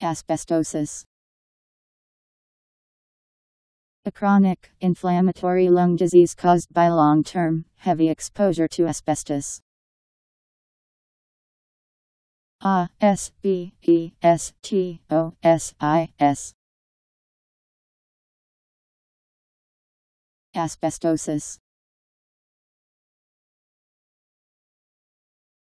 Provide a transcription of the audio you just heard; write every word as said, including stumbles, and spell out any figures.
Asbestosis. A chronic, inflammatory lung disease caused by long-term, heavy exposure to asbestos. A S B E S T O S I S. Asbestosis.